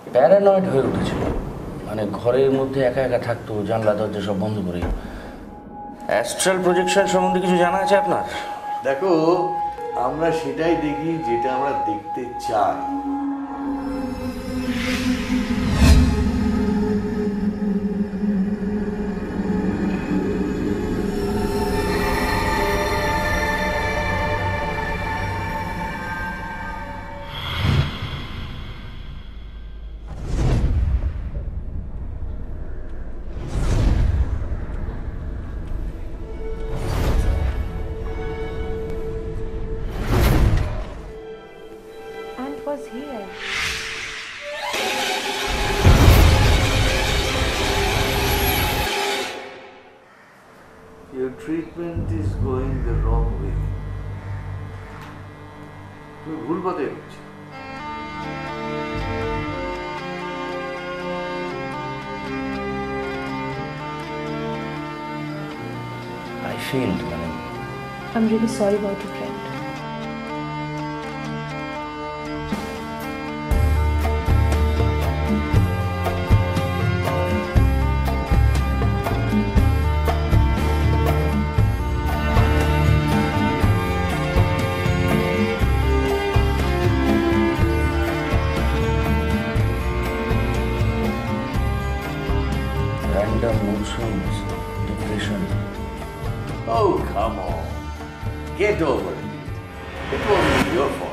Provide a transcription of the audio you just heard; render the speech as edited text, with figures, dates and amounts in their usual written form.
Paranoid হয়ে উঠেছিল, মানে ঘরের মধ্যে একা একা থাকতো, জানলা দরজা সব বন্ধ করে। অ্যাস্ট্রাল প্রজেকশন সম্বন্ধে কিছু জানা আছে আপনার? দেখো, আমরা সেটাই দেখি যেটা আমরা দেখতে চাই। Was here. Your treatment is going the wrong way. তুমি ভুল পথে এগোচ্ছ। I failed, man. I'm really sorry about your friend. Mood swings, depression. Oh, come on. Get over it. It wasn't your fault.